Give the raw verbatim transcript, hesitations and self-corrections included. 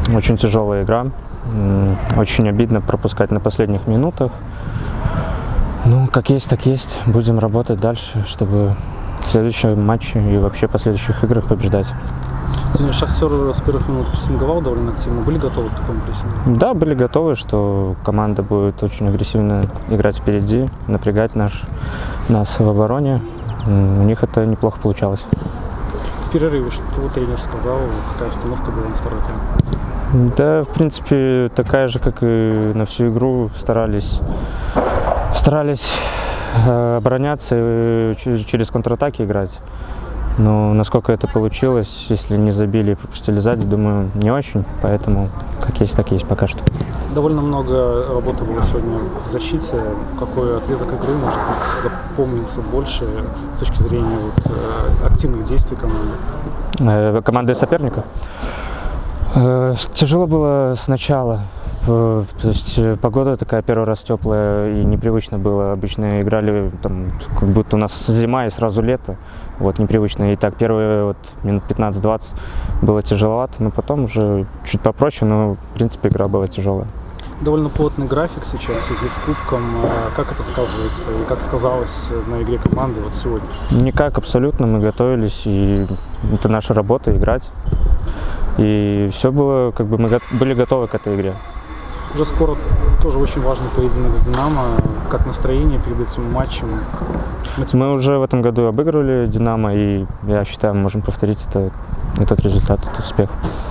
Очень тяжелая игра. Очень обидно пропускать на последних минутах. Ну, как есть, так есть. Будем работать дальше, чтобы в следующем матче и вообще в последующих играх побеждать. Сегодня Шахтер с первых минут прессинговал довольно активно. Были готовы к такому прессингу? Да, были готовы, что команда будет очень агрессивно играть впереди, напрягать наш, нас в обороне. У них это неплохо получалось. В перерыве что тренер сказал, какая установка была на второй тайм? Да, в принципе, такая же, как и на всю игру. Старались, старались э, обороняться и через контратаки играть. Но насколько это получилось, если не забили и пропустили сзади, думаю, не очень. Поэтому как есть, так есть пока что. Довольно много работы было сегодня в защите. Какой отрезок игры, может быть, запомнился больше с точки зрения вот, активных действий команды? Э, команды соперника? Э, тяжело было сначала. То есть погода такая первый раз теплая и непривычно было. Обычно играли там, как будто у нас зима и сразу лето. Вот непривычно. И так первые вот, минут пятнадцать-двадцать было тяжеловато, но потом уже чуть попроще, но в принципе игра была тяжелая. Довольно плотный график сейчас в связи с кубком. Как это сказывается и как сказалось на игре команды вот сегодня? Никак, абсолютно. Мы готовились, и это наша работа играть. И все было, как бы мы были готовы к этой игре. Уже скоро тоже очень важный поединок с «Динамо». Как настроение перед этим матчем? Мы уже в этом году обыгрывали «Динамо», и я считаю, мы можем повторить это, этот результат, этот успех.